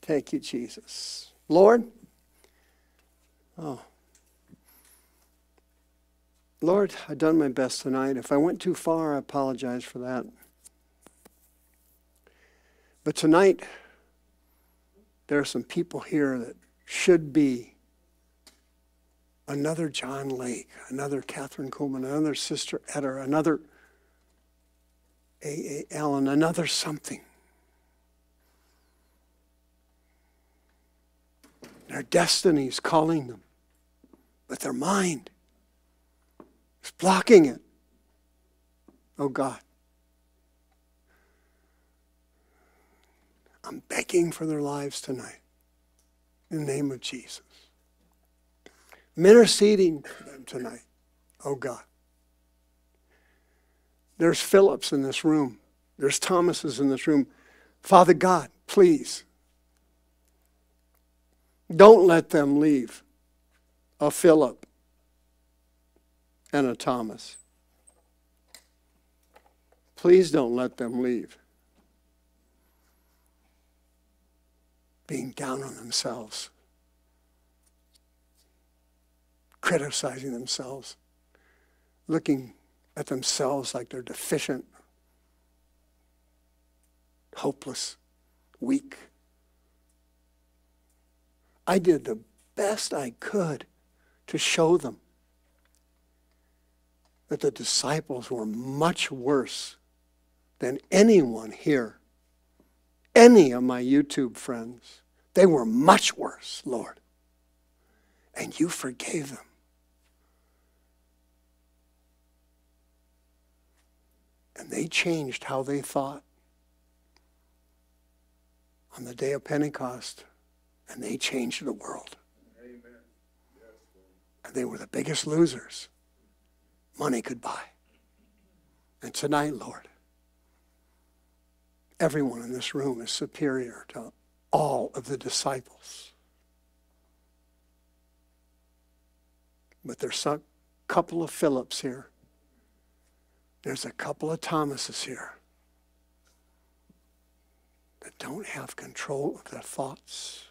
Thank you, Jesus. Lord, Lord, I've done my best tonight. If I went too far, I apologize for that. But tonight, there are some people here that should be another John Lake, another Catherine Coleman, another Sister Eder, another A.A. Allen, another something. Their destiny is calling them, but their mind is blocking it. Oh God, I'm begging for their lives tonight in the name of Jesus. I'm interceding for them tonight. Oh God. There's Phillips in this room. There's Thomases in this room. Father God, please, don't let them leave a Philip and a Thomas. Please don't let them leave being down on themselves, criticizing themselves, looking at themselves like they're deficient, hopeless, weak. I did the best I could to show them that the disciples were much worse than anyone here, any of my YouTube friends. They were much worse, Lord. And you forgave them. And they changed how they thought on the day of Pentecost. And they changed the world. Amen. Yes, and they were the biggest losers money could buy. And tonight, Lord, everyone in this room is superior to all of the disciples. But there's a couple of Philips here. There's a couple of Thomases here that don't have control of their thoughts.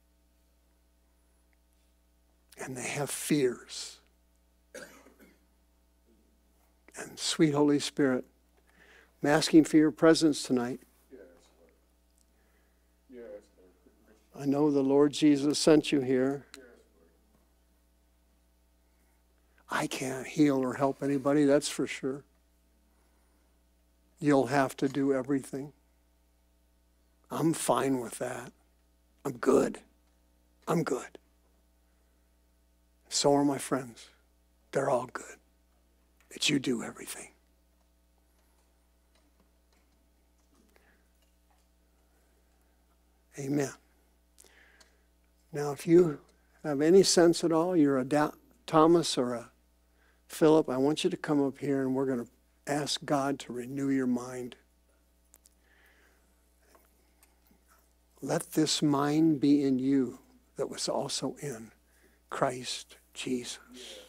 And they have fears. And sweet Holy Spirit, I'm asking for your presence tonight. I know the Lord Jesus sent you here. I can't heal or help anybody, that's for sure. You'll have to do everything. I'm fine with that. I'm good. I'm good. So are my friends. They're all good. That you do everything. Amen. Now, if you have any sense at all, you're a Thomas or a Philip, I want you to come up here and we're going to ask God to renew your mind. Let this mind be in you that was also in Christ Jesus.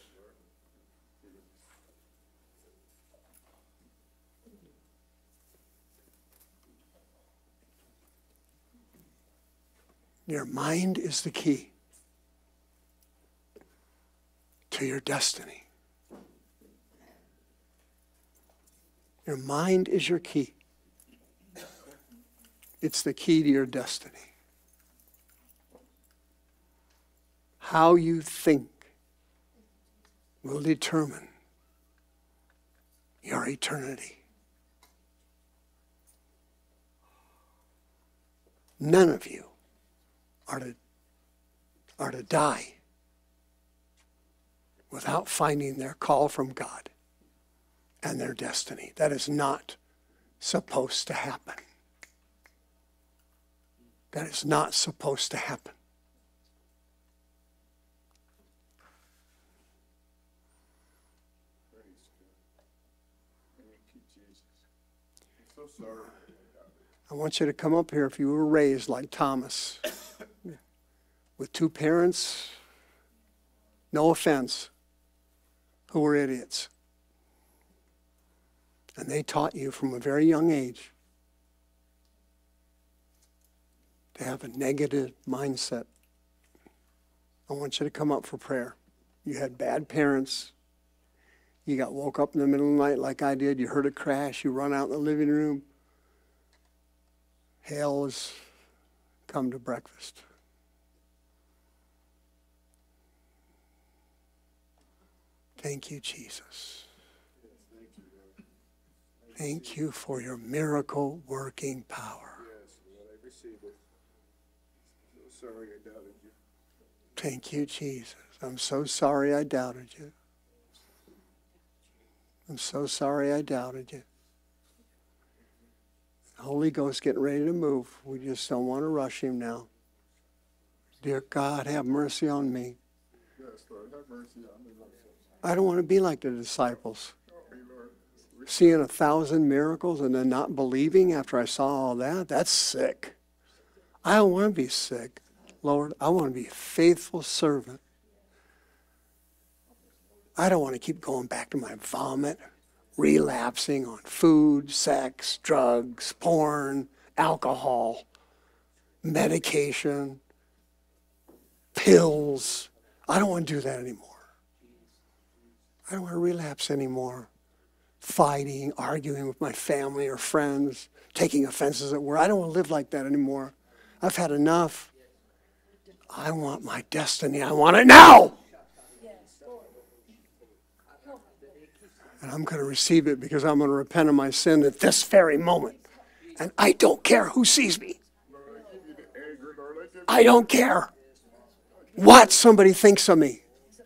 Your mind is the key to your destiny. Your mind is your key. It's the key to your destiny. How you think will determine your eternity. None of you are to die without finding their call from God and their destiny. That is not supposed to happen. That is not supposed to happen. I want you to come up here if you were raised like Thomas, with two parents, no offense, who were idiots. And they taught you from a very young age to have a negative mindset. I want you to come up for prayer. You had bad parents. You got woke up in the middle of the night like I did. You heard a crash. You run out in the living room. Hell has come to breakfast. Thank you, Jesus. Thank you for your miracle-working power. Yes, Lord, I receive it. So sorry I doubted you. Thank you, Jesus. I'm so sorry I doubted you. I'm so sorry I doubted you. The Holy Ghost getting ready to move. We just don't want to rush him now. Dear God, have mercy on me. Yes, Lord, have mercy on me, Lord. I don't want to be like the disciples. Help me, Lord. Seeing 1,000 miracles and then not believing after I saw all that, that's sick. I don't want to be sick. Lord, I want to be a faithful servant. I don't want to keep going back to my vomit, relapsing on food, sex, drugs, porn, alcohol, medication, pills. I don't want to do that anymore. I don't want to relapse anymore. Fighting, arguing with my family or friends, taking offenses at work. I don't want to live like that anymore. I've had enough. I want my destiny. I want it now. And I'm going to receive it because I'm going to repent of my sin at this very moment. And I don't care who sees me. I don't care what somebody thinks of me.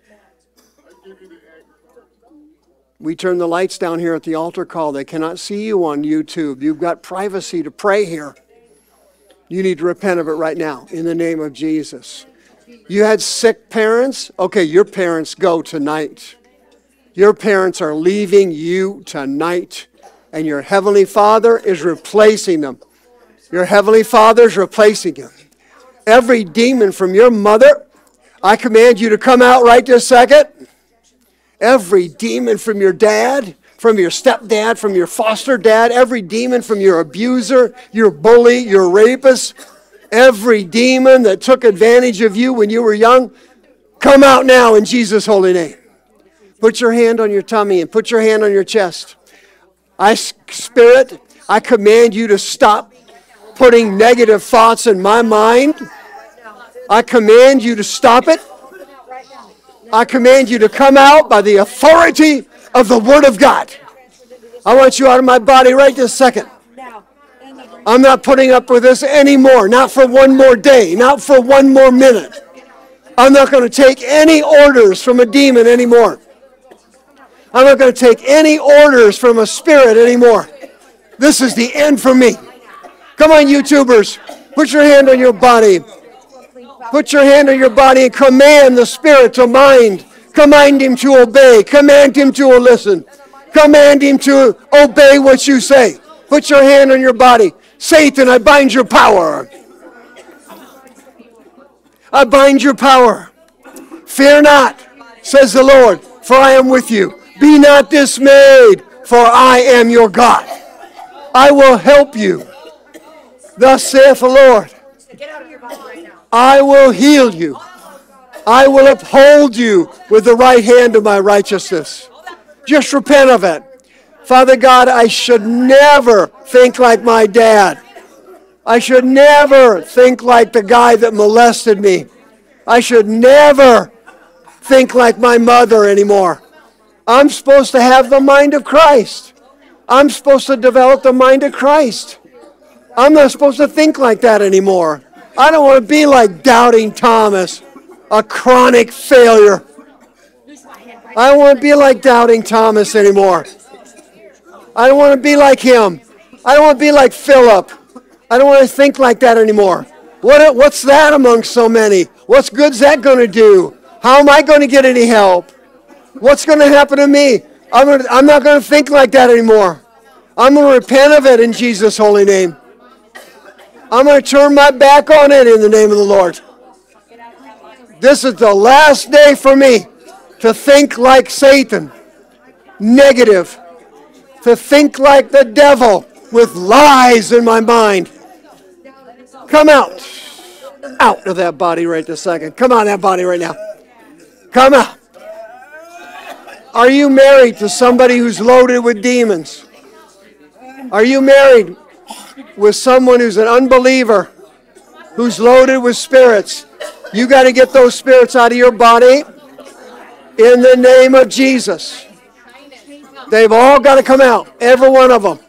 We turn the lights down here at the altar call. They cannot see you on YouTube. You've got privacy to pray here. You need to repent of it right now in the name of Jesus. You had sick parents? Okay, your parents go tonight. Your parents are leaving you tonight. And your Heavenly Father is replacing them. Your Heavenly Father is replacing you. Every demon from your mother, I command you to come out right this second. Every demon from your dad, from your stepdad, from your foster dad, every demon from your abuser, your bully, your rapist, every demon that took advantage of you when you were young, come out now in Jesus' holy name. Put your hand on your tummy and put your hand on your chest. Spirit, I command you to stop putting negative thoughts in my mind. I command you to stop it. I command you to come out by the authority of the Word of God. I want you out of my body right this second. I'm not putting up with this anymore. Not for one more day. Not for one more minute. I'm not going to take any orders from a demon anymore. I'm not going to take any orders from a spirit anymore. This is the end for me. Come on, YouTubers. Put your hand on your body. Put your hand on your body and command the spirit to mind. Command him to obey. Command him to listen. Command him to obey what you say. Put your hand on your body. Satan, I bind your power. I bind your power. Fear not, says the Lord, for I am with you. Be not dismayed, for I am your God. I will help you. Thus saith the Lord. I will heal you. I will uphold you with the right hand of my righteousness. Just repent of it. Father God, I should never think like my dad. I should never think like the guy that molested me. I should never think like my mother anymore. I'm supposed to have the mind of Christ. I'm supposed to develop the mind of Christ. I'm not supposed to think like that anymore. I don't want to be like doubting Thomas, a chronic failure. I don't want to be like doubting Thomas anymore. I don't want to be like him. I don't want to be like Philip. I don't want to think like that anymore. What's that among so many? What's good's that going to do? How am I going to get any help? What's going to happen to me? I'm not going to think like that anymore. I'm going to repent of it in Jesus' holy name. I'm going to turn my back on it in the name of the Lord. This is the last day for me to think like Satan, negative, to think like the devil with lies in my mind. Come out. out of that body right this second. Come on, that body right now. Come out. Are you married to somebody who's loaded with demons? Are you married with someone who's an unbeliever, who's loaded with spirits? You got to get those spirits out of your body in the name of Jesus. They've all got to come out, every one of them.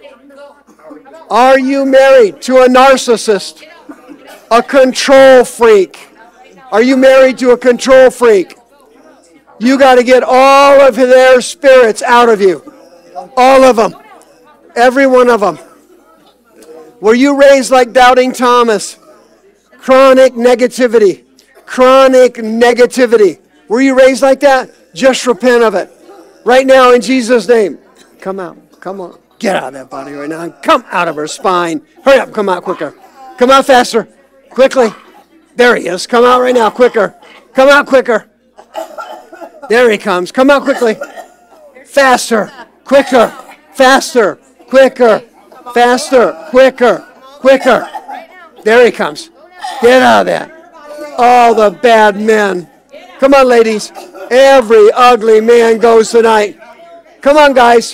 Are you married to a narcissist, a control freak? Are you married to a control freak? You got to get all of their spirits out of you. All of them. Every one of them. Were you raised like doubting Thomas? Chronic negativity. Chronic negativity. Were you raised like that? Just repent of it. Right now in Jesus' name. Come out. Come on. Get out of that body right now. Come out of her spine. Hurry up. Come out quicker. Come out faster. Quickly. There he is. Come out right now. Quicker. Come out quicker. There he comes. Come out quickly. Faster. Quicker. Faster. Quicker. Faster. Quicker. Quicker. There he comes. Get out of that. All the bad men. Come on, ladies. Every ugly man goes tonight. Come on, guys.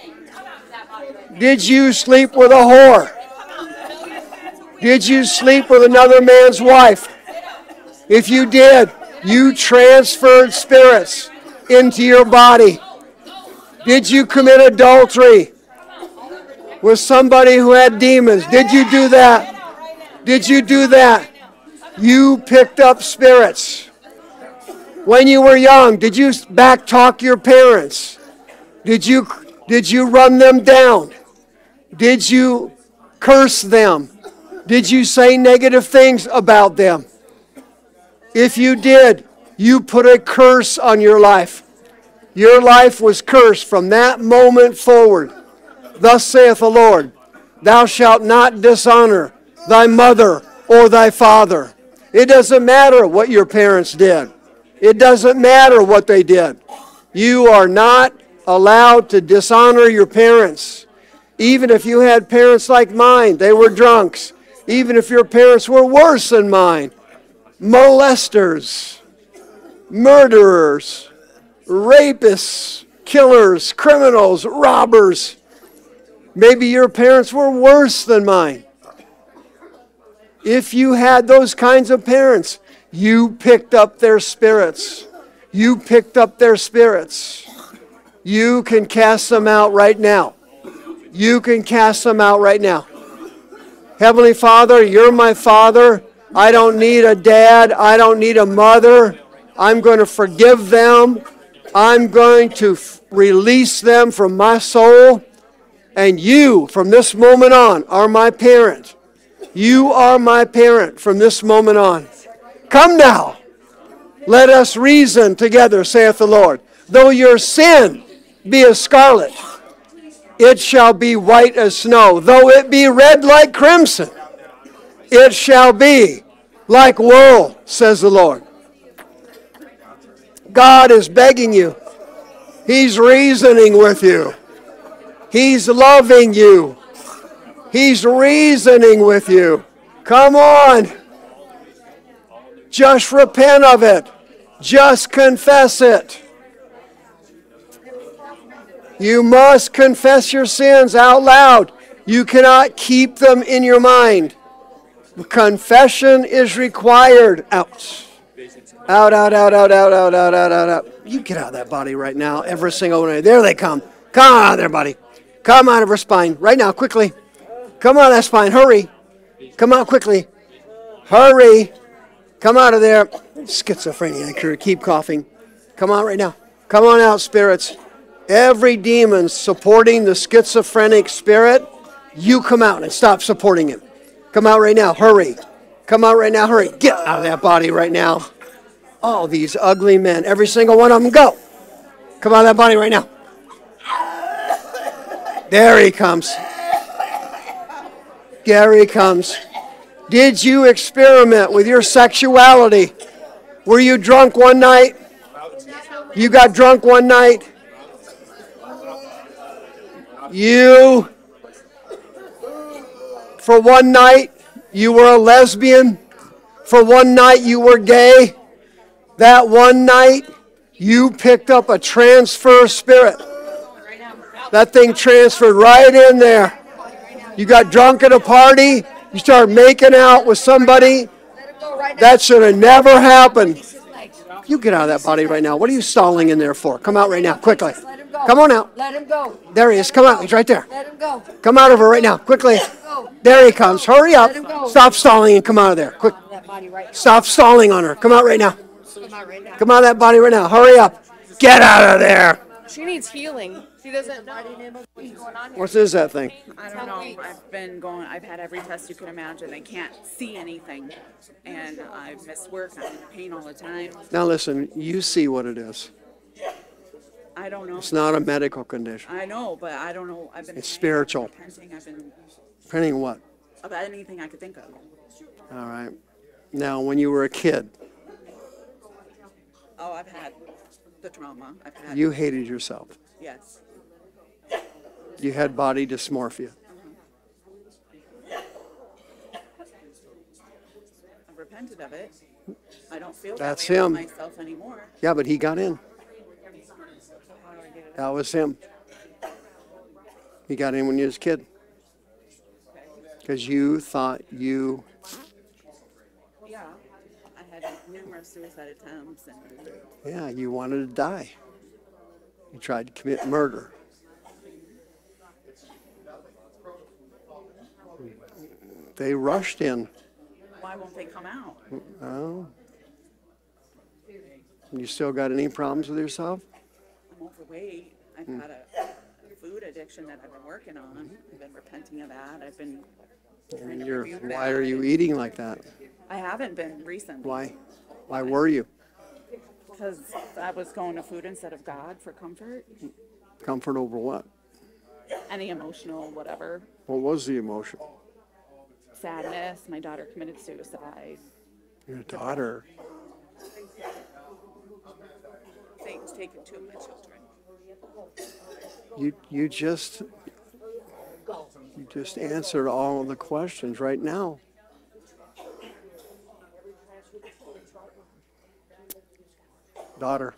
Did you sleep with a whore? Did you sleep with another man's wife? If you did, you transferred spirits into your body. Did you commit adultery with somebody who had demons? Did you do that? Did you do that? You picked up spirits. When you were young, did you backtalk your parents? Did you run them down? Did you curse them? Did you say negative things about them? If you did, you put a curse on your life. Your life was cursed from that moment forward. Thus saith the Lord, thou shalt not dishonor thy mother or thy father. It doesn't matter what your parents did. It doesn't matter what they did. You are not allowed to dishonor your parents. Even if you had parents like mine, they were drunks. Even if your parents were worse than mine, molesters, murderers, rapists, killers, criminals, robbers. Maybe your parents were worse than mine. If you had those kinds of parents, you picked up their spirits. You picked up their spirits. You can cast them out right now. You can cast them out right now. Heavenly Father, you're my Father. I don't need a dad. I don't need a mother. I'm going to forgive them. I'm going to release them from my soul. And you, from this moment on, are my parent. You are my parent from this moment on. Come now. Let us reason together, saith the Lord. Though your sin be as scarlet, it shall be white as snow. Though it be red like crimson, it shall be like wool, says the Lord. God is begging you. He's reasoning with you. He's loving you. He's reasoning with you. Come on. Just repent of it. Just confess it. You must confess your sins out loud. You cannot keep them in your mind. Confession is required. Out. Out, out, out, out, out, out, out, out, out, out. You get out of that body right now. Every single one. There they come. Come on there, buddy. Come out of her spine. Right now, quickly. Come out of that spine. Hurry. Come out quickly. Hurry. Come out of there. Schizophrenia crew. Keep coughing. Come on right now. Come on out, spirits. Every demon supporting the schizophrenic spirit, you come out and stop supporting him. Come out right now. Hurry. Come out right now. Hurry. Get out of that body right now. All these ugly men. Every single one of them. Go. Come out of that body right now. There he comes. There he comes. Did you experiment with your sexuality? Were you drunk one night? You got drunk one night? You, for one night, you were a lesbian. for one night you were gay, that one night you picked up a transfer spirit. That thing transferred right in there. You got drunk at a party, you started making out with somebody. That should have never happened. You get out of that body right now. What are you stalling in there for? Come out right now, quickly. Come on out. Let him go. There he is. Come out. He's right there. Let him go. Come out of her right now, quickly. There he comes. Hurry up. Stop stalling and come out of there. Quick. Stop stalling on her. Come out right now. Come out of that body right now. Hurry up. Get out of there. She needs healing. She doesn't know what's going on here. What is that thing? I don't know. I've had every test you can imagine. I can't see anything. And I've missed work. I'm in pain all the time. Now listen, you see what it is. I don't know. It's not a medical condition. I know, but I don't know. I've been It's spiritual. repenting. I've been Depending what? about anything I could think of. All right. Now, when you were a kid, Oh, I've had the trauma. I've had you hated yourself. yes. You had body dysmorphia. I've repented of it. I don't feel That's that way him. about myself anymore. Yeah, but he got in. How do I get it? That was him. He got in when you was a kid. Because you thought you... Yeah. I had numerous suicide attempts and Yeah, you wanted to die. You tried to commit murder. They rushed in. why won't they come out? Oh. You still got any problems with yourself? I'm overweight. I've had a food addiction that I've been working on. I've been repenting of that. I've been trying to rebuke Why are that. you eating like that? I haven't been recently. Why? Why were you? Because I was going to food instead of God for comfort. Comfort over what? Any emotional, whatever. What was the emotion? Sadness. My daughter committed suicide. Your daughter. Things taken to my children. You just answered all of the questions right now. Daughter.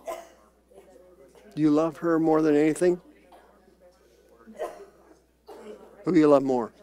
Do you love her more than anything? Who do you love more?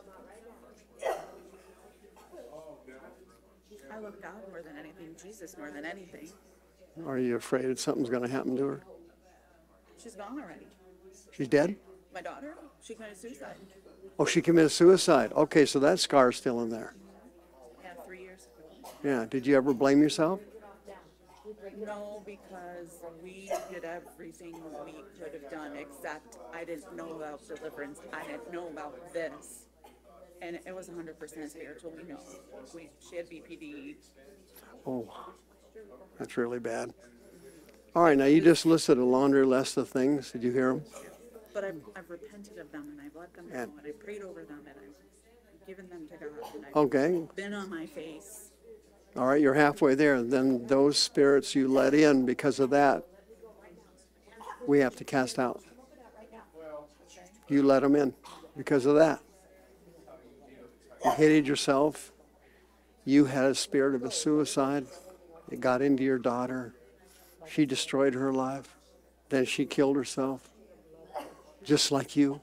I love God more than anything, Jesus more than anything. Are you afraid that something's going to happen to her? She's gone already. She's dead? My daughter, she committed suicide. Oh, she committed suicide. Okay, so that scar's still in there. Yeah, 3 years ago. Yeah. Did you ever blame yourself? No, because we did everything we could have done, except I didn't know about deliverance. I didn't know about this. And it was 100% spiritual. We know. She had BPD. Oh, that's really bad. All right, now you just listed a laundry list of things. Did you hear them? But I've repented of them, and I've let them know, and I prayed over them, and I've given them to God, and I've Okay. been on my face. All right, you're halfway there. Then those spirits you let in because of that, we have to cast out. You let them in because of that. You hated yourself. You had a spirit of a suicide. It got into your daughter. She destroyed her life. Then she killed herself. Just like you.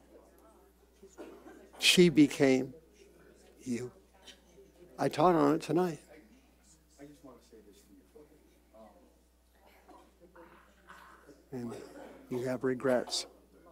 She became you. I taught on it tonight. And you have regrets.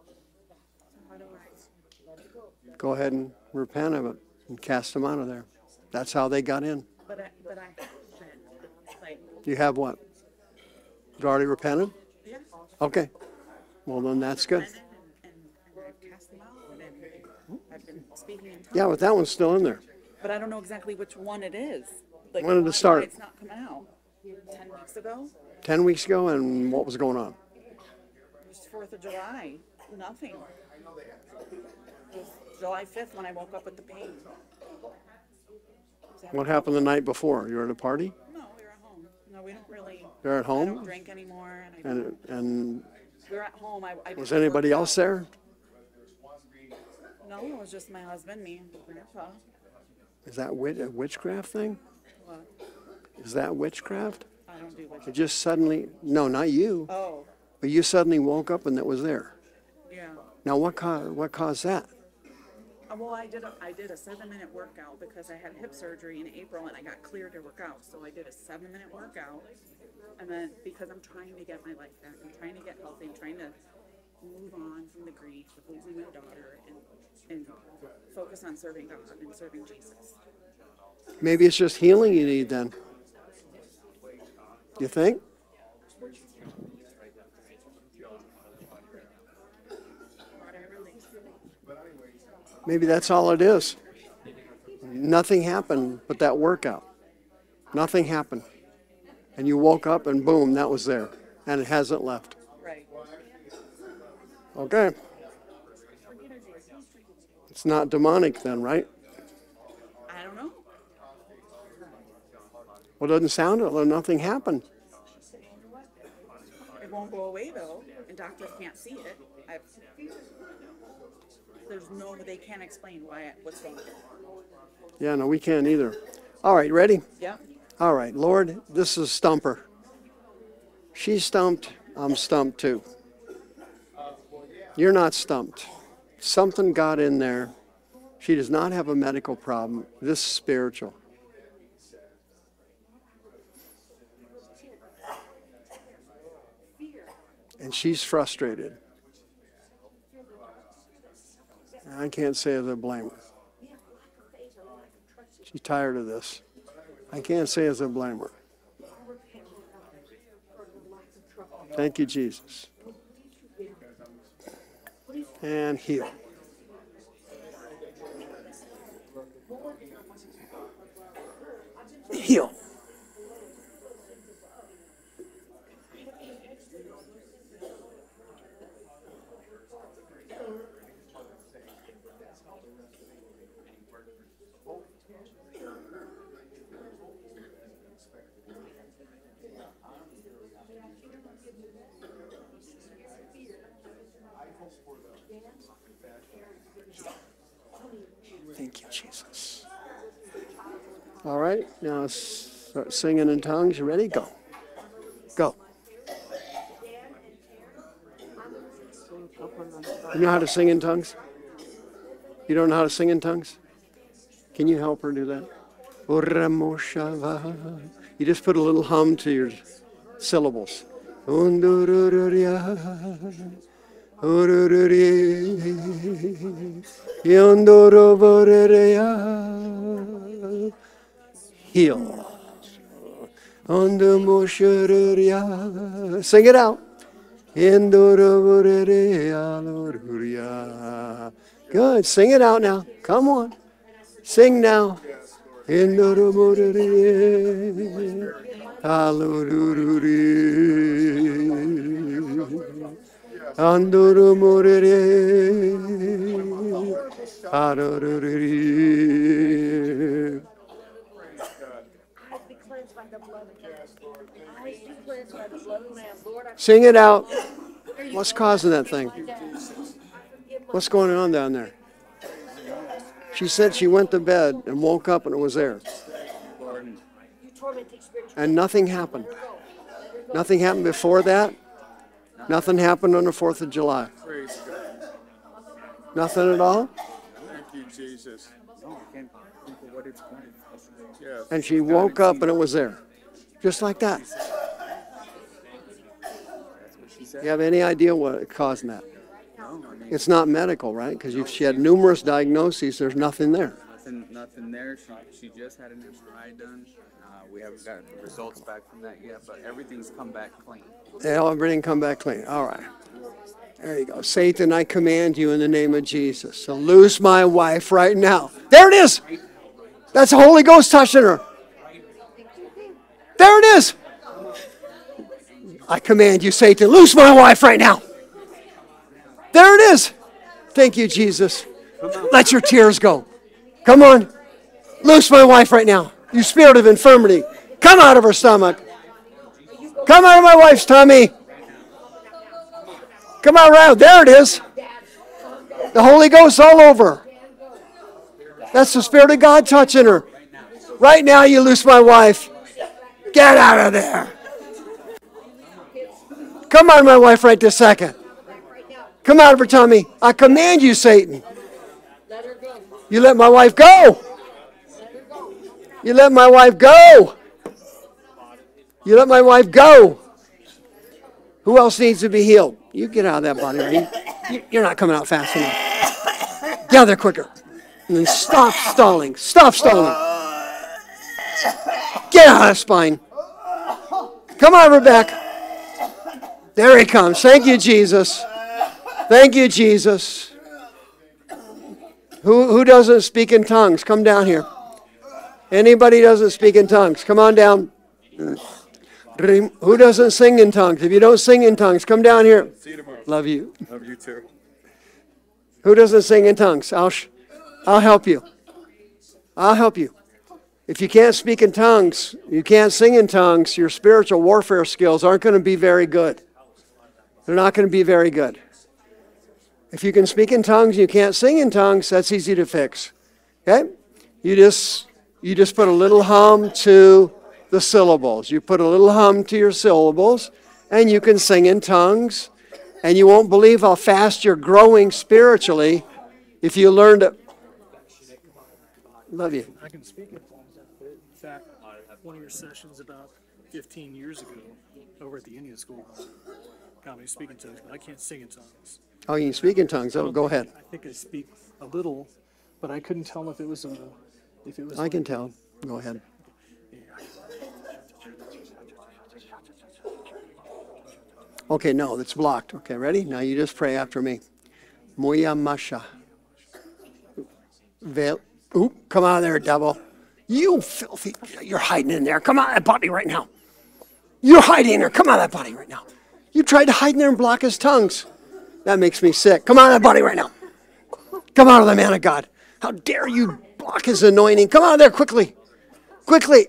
Go ahead and repent of it and cast them out of there. That's how they got in. But I haven't, like, You have what? You already repented? yeah. Okay. Well, then that's good. And I've cast them out, and I've been speaking in tongues. Yeah, but that one's still in there. But I don't know exactly which one it is. Like, When did it start? Why it's not coming out. 10 weeks ago? 10 weeks ago, and what was going on? It was 4th of July. Nothing. It was July 5th when I woke up with the pain. What happened the night before? You were at a party? No, we were at home. No, we don't really. You're at I don't home? drink anymore. And I don't. And We were at home. I was anybody else there? No, it was just my husband, me, and Grandpa. Is that a witchcraft thing? What? Is that witchcraft? I don't do It witchcraft. just suddenly, no, not you, Oh, but you suddenly woke up and that was there. yeah. Now, what caused that? Well, I did a 7-minute workout because I had hip surgery in April and I got cleared to work out. So I did a 7-minute workout. And then because I'm trying to get my life back, I'm trying to get healthy, I'm trying to move on from the grief of losing my daughter and focus on serving God and serving Jesus. Maybe it's just healing you need then. You think? Maybe that's all it is. Nothing happened but that workout. Nothing happened. And you woke up and boom, that was there. And it hasn't left. Right. Okay. It's not demonic then, right? I don't know. Well, it doesn't sound it. Well, nothing happened. It won't go away though, and doctors can't see it. They can't explain what's wrong. Yeah, no, we can't either. All right, ready? Yeah. All right, Lord, this is Stumper. She's stumped. I'm stumped too. You're not stumped. Something got in there. She does not have a medical problem. This is spiritual. And she's frustrated. I can't say as a blamer. She's tired of this. I can't say as a blamer. Thank you, Jesus. And heal. Heal. Thank you, Jesus. All right, now start singing in tongues. You ready? Go. Go. You know how to sing in tongues? You don't know how to sing in tongues? Can you help her do that? You just put a little hum to your syllables. Heal. Sing it out. Good. Sing it out now. Come on. Sing now. Sing it out. What's causing that thing? What's going on down there? She said she went to bed and woke up and it was there. And nothing happened. Nothing happened before that. Nothing happened on the 4th of July. Praise God. Nothing at all. Thank you, Jesus. No, I can't think of what it's going. Yes. And she woke up and it was there. Just like that. You have any idea what caused that? No, I mean, It's not medical, right? Because she had numerous diagnoses. There's nothing there. nothing there. She just had an MRI done. We haven't gotten the results back from that yet, but everything's come back clean. Everything come back clean. All right. There you go. Satan, I command you in the name of Jesus to loose my wife right now. There it is. That's the Holy Ghost touching her. There it is. I command you, Satan, loose my wife right now. There it is. Thank you, Jesus. Let your tears go. Come on. Loose my wife right now. You spirit of infirmity. Come out of her stomach. Come out of my wife's tummy. Come out around. There it is. The Holy Ghost all over. That's the Spirit of God touching her. Right now, you loose my wife. Get out of there. Come out of my wife right this second. Come out of her tummy. I command you, Satan. You let my wife go. You let my wife go. You let my wife go. Who else needs to be healed? You get out of that body. Right? You're not coming out fast enough. Get out there quicker. And then stop stalling. Stop stalling. Get out of the spine. Come on, Rebecca. There he comes. Thank you, Jesus. Thank you, Jesus. Who doesn't speak in tongues? Come down here. Anybody doesn't speak in tongues? Come on down. Who doesn't sing in tongues? If you don't sing in tongues, come down here. See you tomorrow. Love you. Love you too. Who doesn't sing in tongues? I'll help you. I'll help you. If you can't speak in tongues, you can't sing in tongues, your spiritual warfare skills aren't going to be very good. They're not going to be very good. If you can speak in tongues and you can't sing in tongues, that's easy to fix. Okay? You just put a little hum to the syllables. You put a little hum to your syllables, and you can sing in tongues, and you won't believe how fast you're growing spiritually if you learn to. Love you. I can speak in tongues. In fact, one of your sessions about 15 years ago over at the Indian school got me to speak in tongues, but I can't sing in tongues. Oh, you can speak in tongues. Oh, go ahead. I think I speak a little, but I couldn't tell if it was I can tell. Go ahead. Okay, no, it's blocked. Okay, ready? Now you just pray after me. Moya Masha. Come out of there, devil. You filthy. You're hiding in there. Come out of that body right now. You're hiding in there. Come out of that body right now. You tried to hide in there and block his tongues. That makes me sick. Come out of that body right now. Come out of the man of God. How dare you block his anointing. Come out of there quickly. Quickly.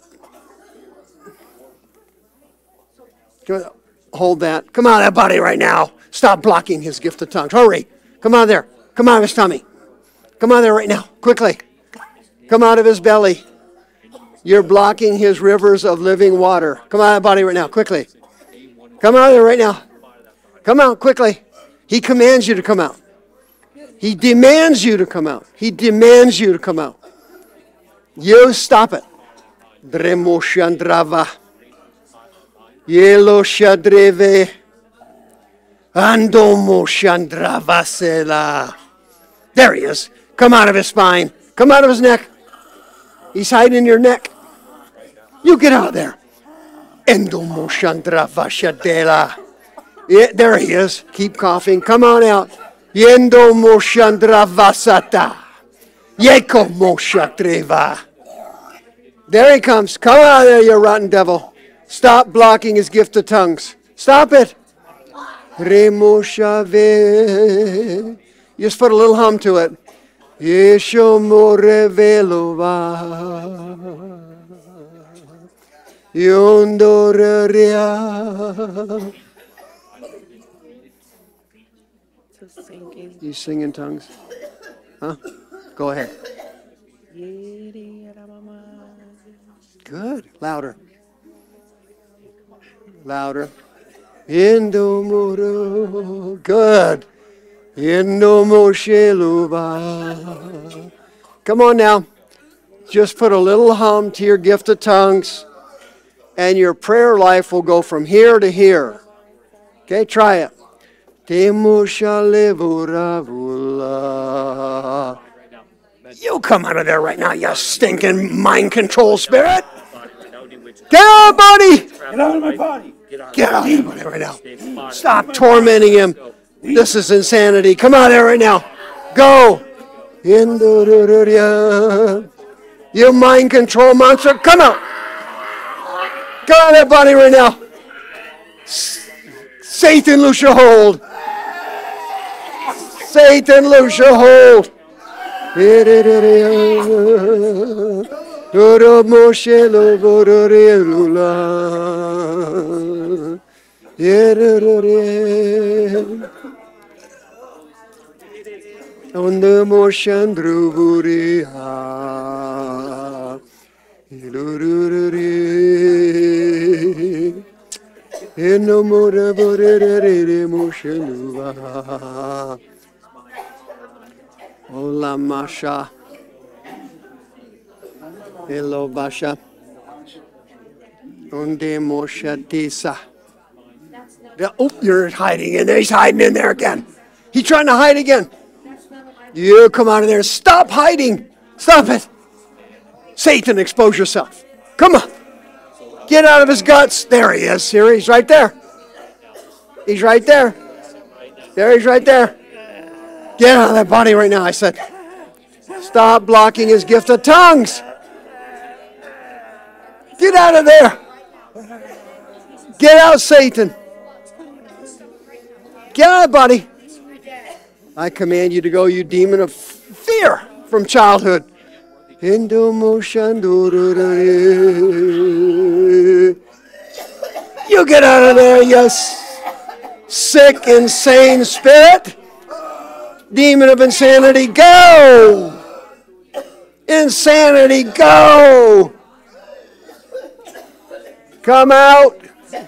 Hold that. Come out of that body right now. Stop blocking his gift of tongues. Hurry. Come out of there. Come out of his tummy. Come out of there right now. Quickly. Come out of his belly. You're blocking his rivers of living water. Come out of that body right now. Quickly. Come out of there right now. Come out quickly. He commands you to come out. He demands you to come out. He demands you to come out. You stop it. Dremo Shandrava. Yelo Shadreve. Andomo Shandravasela. There he is. Come out of his spine. Come out of his neck. He's hiding in your neck. You get out of there. Endomo Shandravashadela. Yeah, there he is. Keep coughing. Come on out. Yendo Moshandra Vasata. Yeko Moshatreva. There he comes. Come out of there, you rotten devil. Stop blocking his gift of tongues. Stop it. Remoshave. You just put a little hum to it. Yeshomorevelova. Yondoreria. You sing in tongues? Huh? Go ahead. Good. Louder. Louder. Indomoro. Good. Indomosheluba. Come on now. Just put a little hum to your gift of tongues, and your prayer life will go from here to here. Okay, try it. You come out of there right now, you stinking mind control spirit. Get out of my body. Get out of my body. Get out of my body right now. Stop tormenting him. This is insanity. Come out of there right now. Go. You mind control monster. Come out. Get out of that body right now. Satan, loose your hold. Satan, loose your hold. On the motion druburia. Ola Masha. Hello, Basha. Unde Moshatisa. Oh, you're hiding in there. He's hiding in there again. He's trying to hide again. You come out of there. Stop hiding. Stop it. Satan, expose yourself. Come on. Get out of his guts. There he is. Here he's right there. He's right there. There he's right there. Get out of that body right now, I said. Stop blocking his gift of tongues. Get out of there. Get out, Satan. Get out of the body. I command you to go, you demon of fear from childhood. You get out of there, you sick, insane spirit. Demon of insanity, go. Insanity, go. Come out.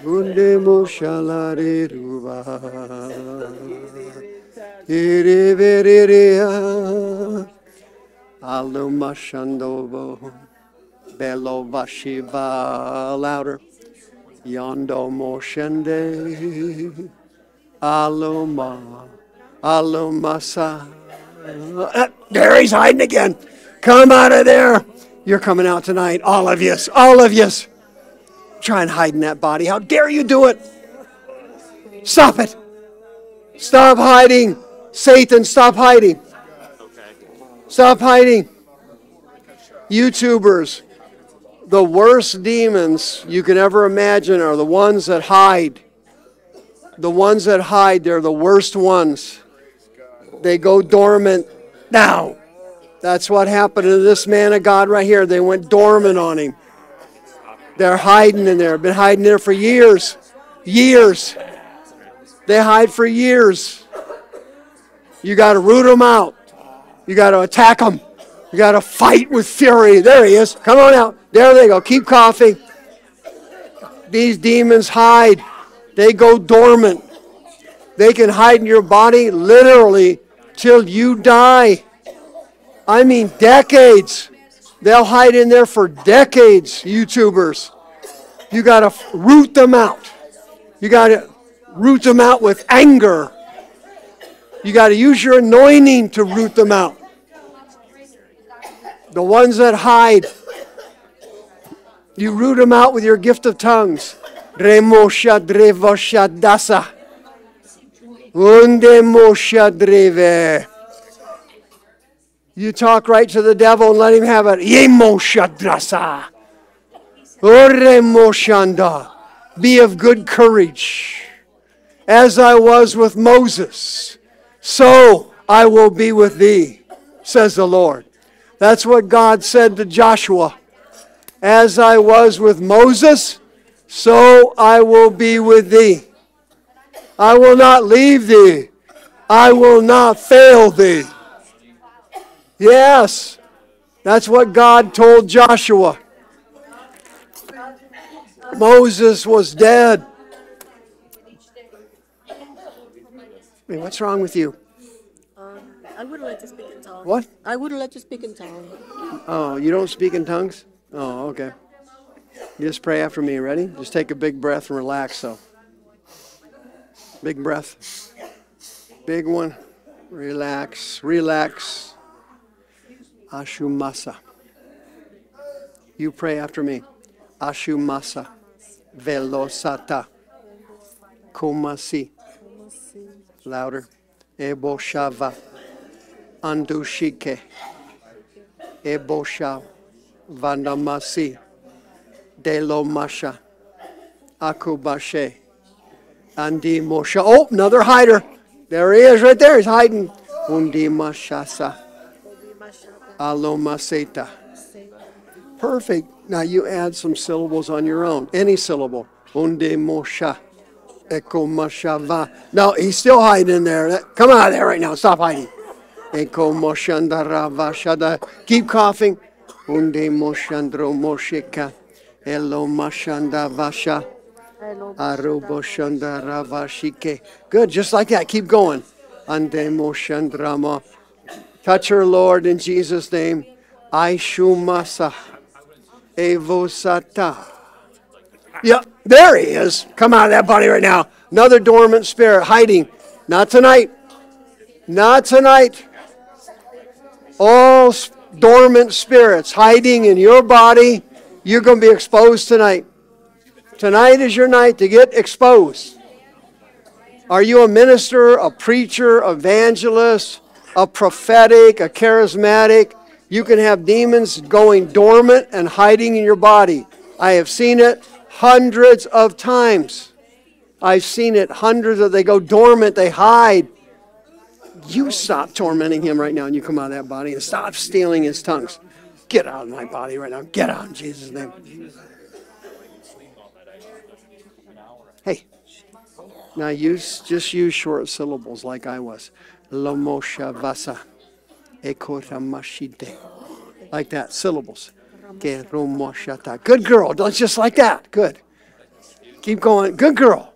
Alumashandobo Belo Vashiva louder. Yondo Moshende Aluma Alumasa. There he's hiding again. Come out of there. You're coming out tonight. All of yous. All of yous. Try and hide in that body. How dare you do it? Stop it. Stop hiding. Satan, stop hiding. Stop hiding. YouTubers, the worst demons you can ever imagine are the ones that hide. The ones that hide, they're the worst ones. They go dormant now. That's what happened to this man of God right here. They went dormant on him. They're hiding in there. Been hiding there for years. Years. They hide for years. You got to root them out. You got to attack them. You got to fight with fury. There he is. Come on out. There they go. Keep coughing. These demons hide. They go dormant. They can hide in your body literally till you die. I mean decades. They'll hide in there for decades, YouTubers. You got to root them out. You got to root them out with anger. You got to use your anointing to root them out. The ones that hide, you root them out with your gift of tongues. Remosha drevosha dasa. Unde mosha dreve. You talk right to the devil and let him have it. Yemosha drasa. Oremoshanda. Be of good courage. As I was with Moses, so I will be with thee, says the Lord. That's what God said to Joshua. As I was with Moses, so I will be with thee. I will not leave thee. I will not fail thee. Yes, that's what God told Joshua. Moses was dead. Hey, what's wrong with you? I wouldn't let you speak in tongues. What? I wouldn't let you speak in tongues. Oh, you don't speak in tongues? Oh, okay. You just pray after me. Ready? Just take a big breath and relax. So, big breath. Big one. Relax. Relax. Ashumasa. You pray after me. Ashumasa. Velosata. Komasi. Louder. Ebo Shava. Andushike. Ebo Shav. Vandamasi. Delo Masha. Akubashe. Andi Mosha. Oh, another hider. There he is right there. He's hiding. Undi Mashasa. Alomaseta. Perfect. Now you add some syllables on your own. Any syllable. Unde Mosha. Eko Mashava. No, he's still hiding in there. Come out of there right now. Stop hiding. Eko Moshandarava Shada. Keep coughing. Unde moshandro mosheka. Elo mashanda vasha. Arubo shanda ravashike. Good, just like that. Keep going. Ande moshandrama. Touch her, Lord, in Jesus' name. Aishumasa. Evosata. Yep, there he is. Come out of that body right now. Another dormant spirit hiding. Not tonight. Not tonight. All dormant spirits hiding in your body, you're going to be exposed tonight. Tonight is your night to get exposed. Are you a minister, a preacher, evangelist, a prophetic, a charismatic? You can have demons going dormant and hiding in your body. I have seen it hundreds of times. I've seen it hundreds of, they go dormant, they hide. You stop tormenting him right now and you come out of that body and stop stealing his tongues. Get out of my body right now. Get out in Jesus' name. Hey, now just use short syllables like I was. Lomosha vasa. Ekoramashite. Like that, syllables. Good girl, just like that. Good. Keep going. Good girl.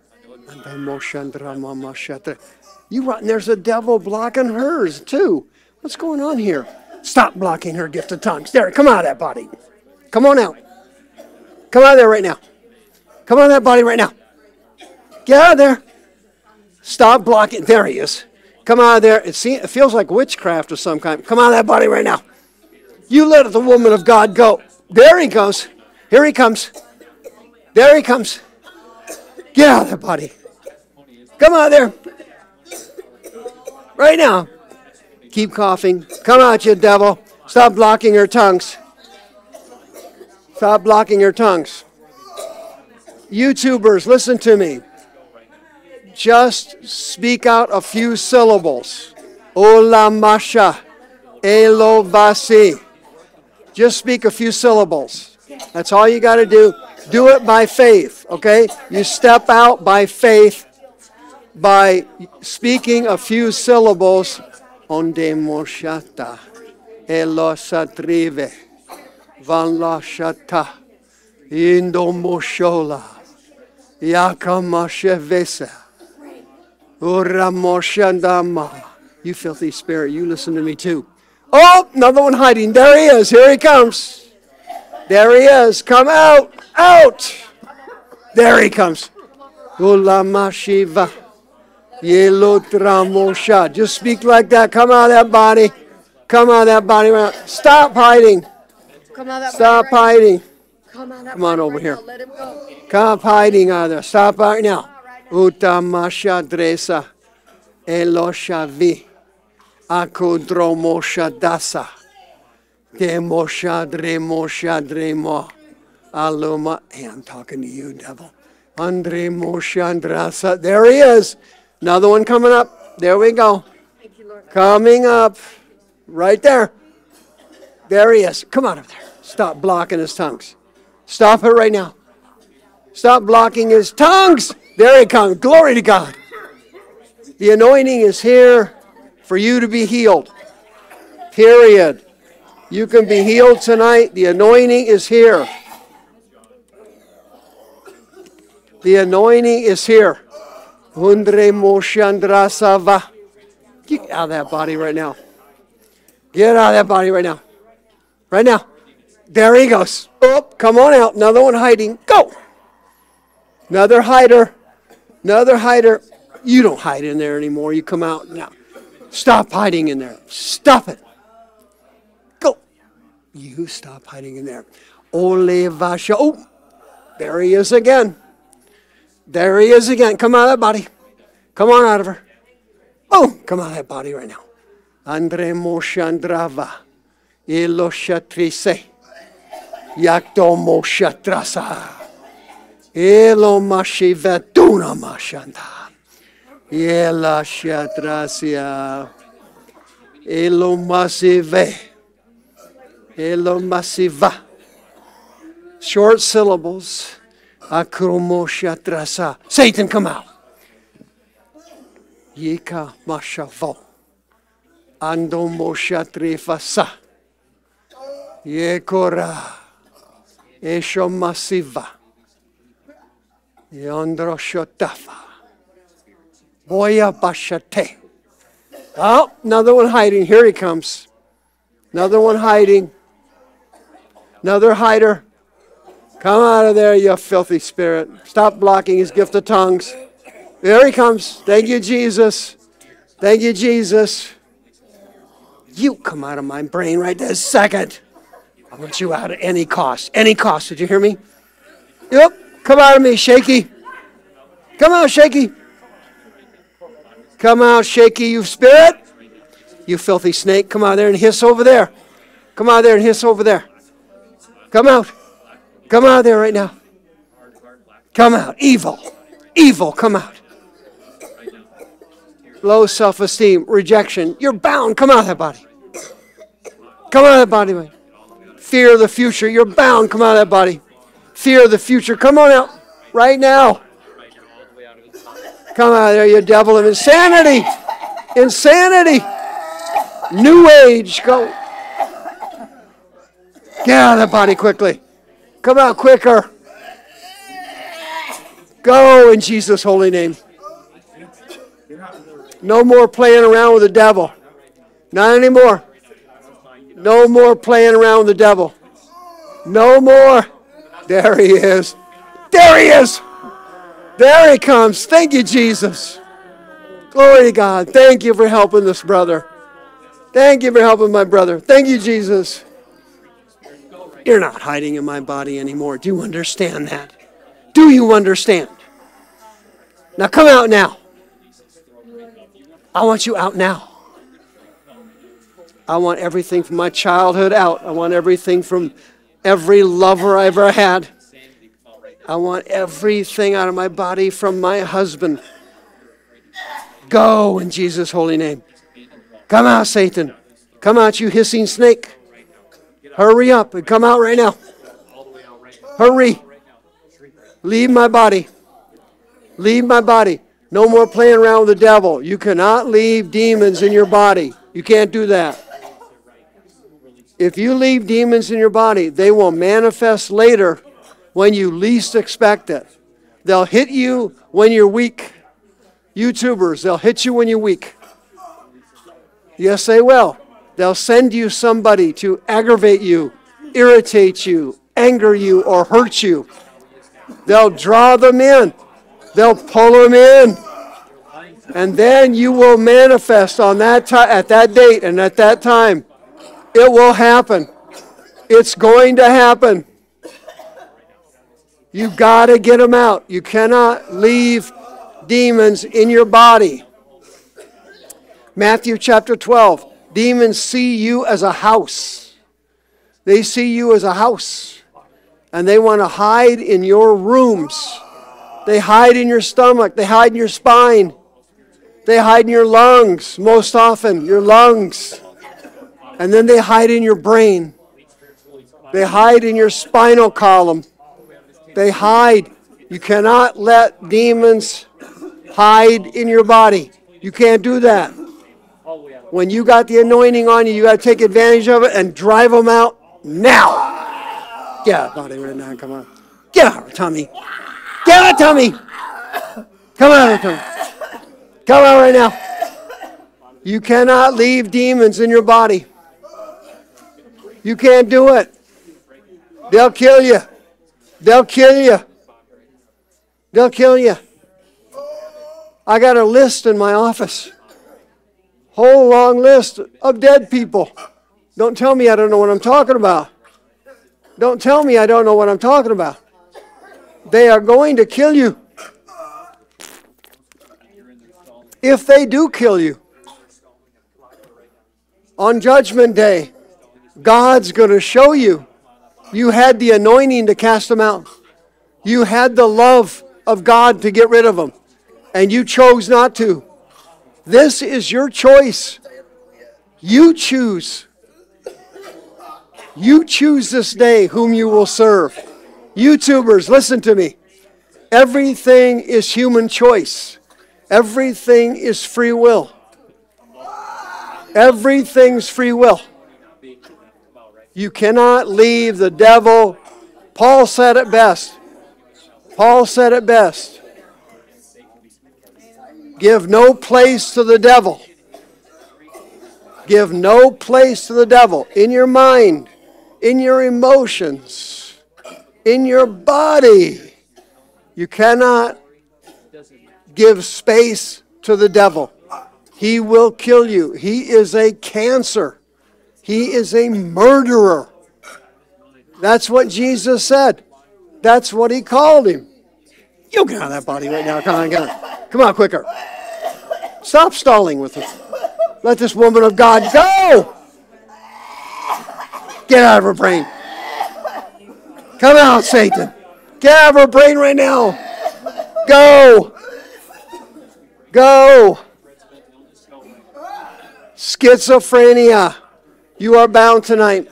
There's a devil blocking hers too. What's going on here? Stop blocking her gift of tongues. There, come out of that body. Come on out. Come out of there right now. Come out of that body right now. Get out of there. Stop blocking. There he is. Come out of there. It feels like witchcraft of some kind. Come out of that body right now. You let the woman of God go. There he goes. Here he comes. There he comes. Get out of that body. Come out of there. Right now. Keep coughing. Come out, you devil. Stop blocking her tongues. Stop blocking her tongues. YouTubers, listen to me. Just speak out a few syllables. Ola masha. Elo vasi. Just speak a few syllables. That's all you got to do. Do it by faith, okay? You step out by faith by speaking a few syllables. Onde moshata. Elo satrive. Van la shata. Indo moshola. Yakamashevesa. Uramoshandama. You filthy spirit, you listen to me too. Oh, another one hiding. There he is. Here he comes. There he is. Come out. Out. There he comes. Ulamashiva. Yelotramosha. Just speak like that. Come out of that body. Come out of that body. Stop hiding. Stop hiding. Come on over here. Stop hiding out of there. Stop right now. Utamasha dresa. Eloshavi. Akodromosha dasa. Demosha dremo. Aluma. Hey, I'm talking to you, devil. Andre Moshandrasa. There he is. Another one coming up. There we go. Coming up. Right there. There he is. Come out of there. Stop blocking his tongues. Stop it right now. Stop blocking his tongues. There he comes. Glory to God. The anointing is here for you to be healed. Period. You can be healed tonight. The anointing is here. The anointing is here. Hundre Moshandrasava. Get out of that body right now. Get out of that body right now. Right now. There he goes. Oh, come on out. Another one hiding. Go. Another hider. Another hider. You don't hide in there anymore. You come out now. Stop hiding in there. Stop it. Go. You stop hiding in there. Ole Vasha. Oh, there he is again. There he is again. Come out of that body. Come on out of her. Boom. Come out of that body right now. Andre Moshandrava. Iloshatrise. Yakto Moshatrasa. Elo Mashivatuna Mashanda. Yela Shatrasia. Elo Masive. Elo Masiva. Short syllables. Akromoshatrasa. Satan, come out. Yika Mashavo. Ando Moshatrefasa. Yekora. Esho masiva. Yondro shotafa. Boya bashate. Oh, another one hiding. Here he comes. Another one hiding. Another hider. Come out of there, you filthy spirit. Stop blocking his gift of tongues. There he comes. Thank you, Jesus. Thank you, Jesus. You come out of my brain right this second. I want you out at any cost. Any cost. Did you hear me? Yep. Come out of me, shaky. Come out, shaky. Come out, shaky, you spirit. You filthy snake. Come out there and hiss over there. Come out there and hiss over there. Come out. Come out there right now. Come out. Evil. Evil. Come out. Low self-esteem. Rejection. You're bound. Come out of that body. Come out of that body. Fear of the future. You're bound. Come out of that body. Fear of the future. Come on out. Right now. Come out of there, you devil of insanity. Insanity. New age. Go. Get out of that body quickly. Come out quicker. Go in Jesus' holy name. No more playing around with the devil. Not anymore. No more playing around with the devil. No more. There he is. There he is. There he comes. Thank you, Jesus. Glory to God. Thank you for helping this brother. Thank you for helping my brother. Thank you, Jesus. You're not hiding in my body anymore. Do you understand that? Do you understand? Now come out now. I want you out now. I want everything from my childhood out. I want everything from every lover I ever had. I want everything out of my body from my husband. Go in Jesus' holy name. Come out, Satan. Come out, you hissing snake. Hurry up and come out right now. Hurry. Leave my body. Leave my body. No more playing around with the devil. You cannot leave demons in your body. You can't do that. If you leave demons in your body, they will manifest later when you least expect it. They'll hit you when you're weak. YouTubers, they'll hit you when you're weak. Yes, they will. They'll send you somebody to aggravate you, irritate you, anger you, or hurt you. They'll draw them in. They'll pull them in. And then you will manifest on that at that date and at that time. It will happen. It's going to happen. You got to get them out. You cannot leave demons in your body. Matthew chapter 12. Demons see you as a house. They see you as a house. And they want to hide in your rooms. They hide in your stomach. They hide in your spine. They hide in your lungs, most often, your lungs. And then they hide in your brain. They hide in your spinal column. They hide. You cannot let demons hide in your body. You can't do that. When you got the anointing on you, you got to take advantage of it and drive them out now. Get out, body right now. Come on. Get out, Tommy. Get out, Tommy. Come on, Tommy. Come out right now. You cannot leave demons in your body. You can't do it. They'll kill you. They'll kill you. They'll kill you. I got a list in my office. Whole long list of dead people. Don't tell me I don't know what I'm talking about. Don't tell me I don't know what I'm talking about. They are going to kill you. If they do kill you, on Judgment Day, God's going to show you. You had the anointing to cast them out. You had the love of God to get rid of them. And you chose not to. This is your choice. You choose. You choose this day whom you will serve. YouTubers, listen to me. Everything is human choice. Everything is free will. Everything's free will. You cannot leave the devil. Paul said it best. Paul said it best. Give no place to the devil. Give no place to the devil in your mind, in your emotions, in your body. You cannot give space to the devil. He will kill you. He is a cancer. He is a murderer. That's what Jesus said. That's what he called him. You get out of that body right now. Come on, get on. Come on, quicker. Stop stalling with it. Let this woman of God go. Get out of her brain. Come out, Satan. Get out of her brain right now. Go. Go. Schizophrenia. You are bound tonight.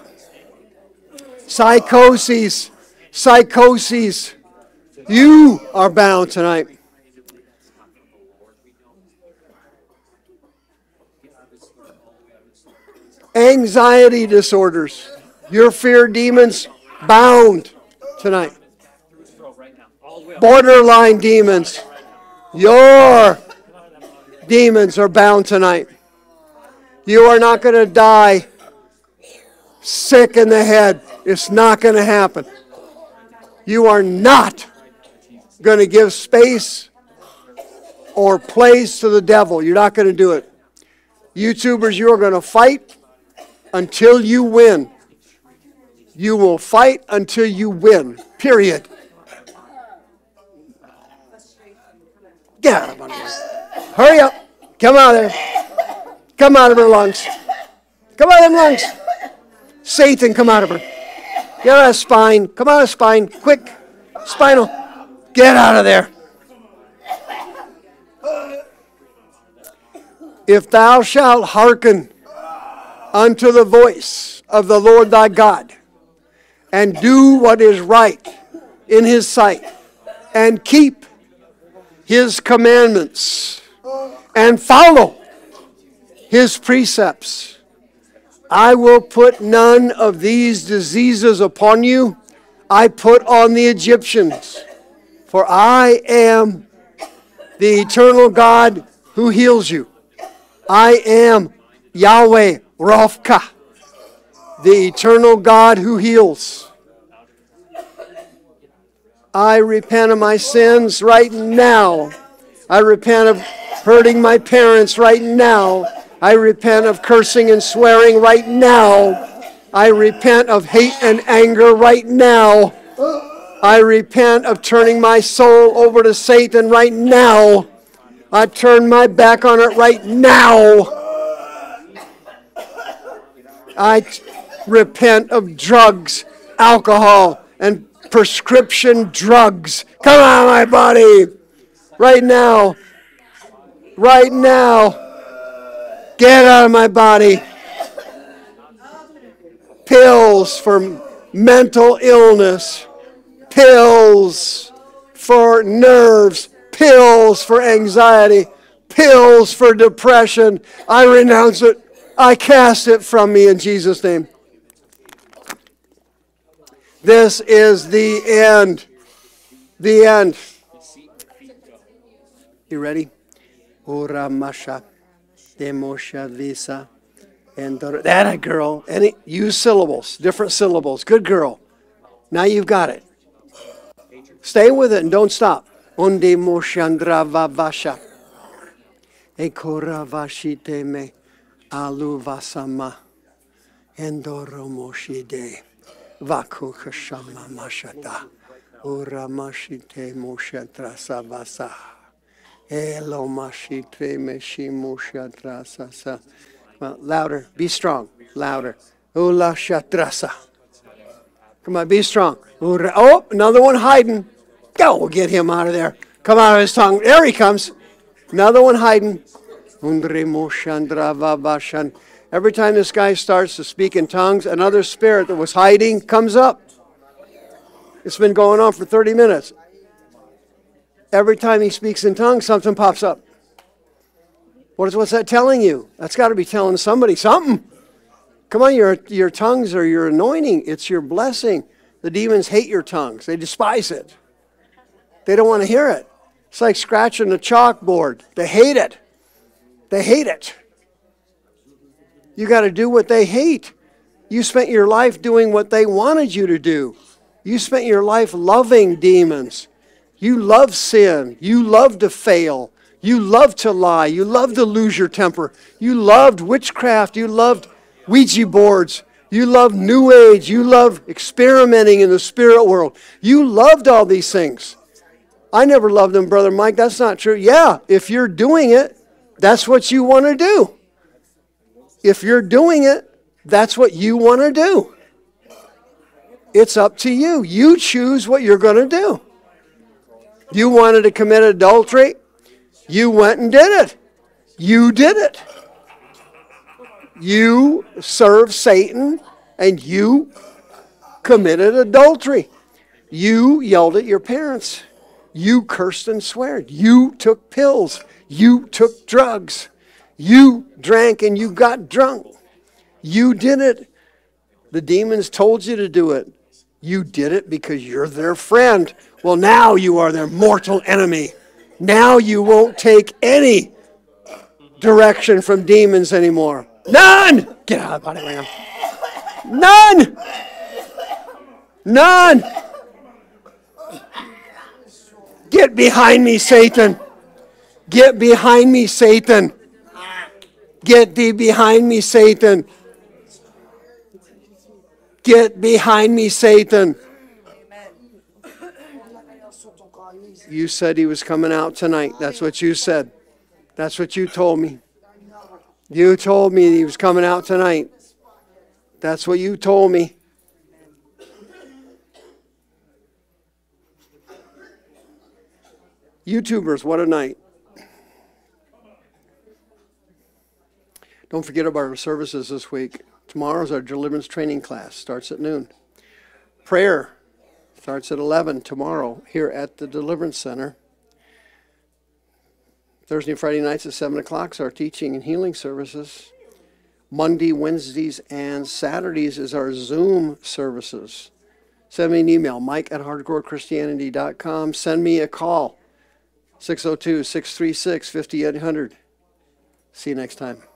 Psychoses. Psychoses. You are bound tonight. Anxiety disorders. Your fear demons bound tonight. Borderline demons. Your demons are bound tonight. You are not going to die sick in the head. It's not going to happen. You are not going to give space or place to the devil. You're not going to do it. YouTubers, you are going to fight until you win. You will fight until you win. Period. Get out of under there. Hurry up. Come out of there. Come out of her lungs. Come out of them lungs. Satan, come out of her. Get out of spine. Come out of spine. Quick. Spinal. Get out of there. If thou shalt hearken unto the voice of the Lord thy God, and do what is right in his sight, and keep his commandments, and follow his precepts, I will put none of these diseases upon you. I put on the Egyptians. For I am the eternal God who heals you. I am Yahweh Rapha, the eternal God who heals. I repent of my sins right now. I repent of hurting my parents right now. I repent of cursing and swearing right now. I repent of hate and anger right now. I repent of turning my soul over to Satan right now. I turn my back on it right now. I repent of drugs, alcohol, and prescription drugs. Come on, my body. Right now. Right now. Get out of my body. Pills for mental illness. Pills for nerves. Pills for anxiety. Pills for depression. I renounce it. I cast it from me in Jesus' name. This is the end. The end. You ready? Ora masha. Demosha visa. And that a girl. Use syllables. Different syllables. Good girl. Now you've got it. Stay with it and don't stop. Onde moshandra vavasha. Ekora vashite me. Alu vasama. Endoro moshide. Vaku kashama mashata. Ura mashite moshatra savasa. Elo mashite meshi moshatra sasa. Come on, louder. Be strong. Louder. Ula shatrasa. Come on, be strong. Oh, another one hiding. Go, we'll get him out of there. Come out of his tongue. There he comes. Another one hiding. Every time this guy starts to speak in tongues, another spirit that was hiding comes up. It's been going on for 30 minutes. Every time he speaks in tongues, something pops up. What's that telling you? That's got to be telling somebody something. Come on, your tongues are your anointing. It's your blessing. The demons hate your tongues. They despise it. They don't want to hear it. It's like scratching a chalkboard. They hate it. They hate it. You got to do what they hate. You spent your life doing what they wanted you to do. You spent your life loving demons. You love sin. You love to fail. You love to lie. You love to lose your temper. You loved witchcraft. You loved Ouija boards. You loved New Age. You loved experimenting in the spirit world. You loved all these things. I never loved them, Brother Mike. That's not true. Yeah, if you're doing it, that's what you want to do. If you're doing it, that's what you want to do. It's up to you. You choose what you're going to do. You wanted to commit adultery. You went and did it. You did it. You served Satan and you committed adultery. You yelled at your parents. You cursed and swore. You took pills. You took drugs. You drank and you got drunk. You did it. The demons told you to do it. You did it because you're their friend. Well, now you are their mortal enemy. Now you won't take any direction from demons anymore. None! Get out of the body, man. None! None! Get behind me, Satan. Get behind me, Satan. Get thee behind me, Satan. Get behind me, Satan. You said he was coming out tonight. That's what you said. That's what you told me. You told me he was coming out tonight. That's what you told me. YouTubers, what a night. Don't forget about our services this week. Tomorrow's our deliverance training class. Starts at noon. Prayer starts at 11 tomorrow here at the Deliverance Center. Thursday and Friday nights at 7 o'clock is our teaching and healing services. Monday, Wednesdays, and Saturdays is our Zoom services. Send me an email, mike@hardcorechristianity.com. Send me a call, 602-636-5800. See you next time.